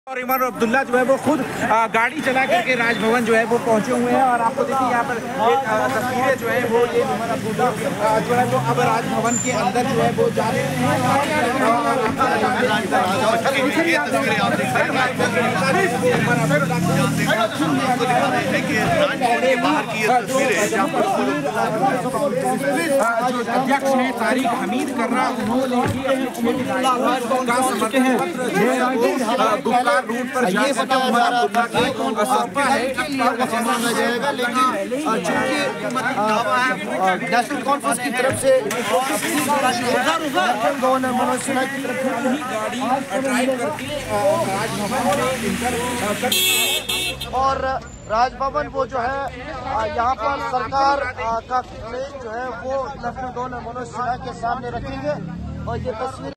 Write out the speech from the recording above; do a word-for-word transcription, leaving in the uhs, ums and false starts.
और इमर अब्दुल्ला जो है वो खुद गाड़ी चला करके राजभवन जो है वो पहुंचे हुए हैं। और आपको देखिए यहाँ पर तस्वीरें जो है वो ये इमर अब्दुल्ला जो है वो अब राजभवन के अंदर जो है वो जा रहे हैं। अध्यक्ष हैं तारिक हमीद कर्रा, उन्होंने भी का समर्थन पत्र रूट पर ये बताया जा रहा था कि सपा है जाएगा, लेकिन चूंकि नेशनल कॉन्फ्रेंस की तरफ से गवर्नर मनोज सिन्हा की तरफ से गाड़ी ड्राइव करके राजभवन और राजभवन वो जो है यहाँ पर सरकार का प्लेन जो है वो लेफ्टिनेंट गवर्नर मनोज सिन्हा के सामने रखेंगे। और ये तस्वीर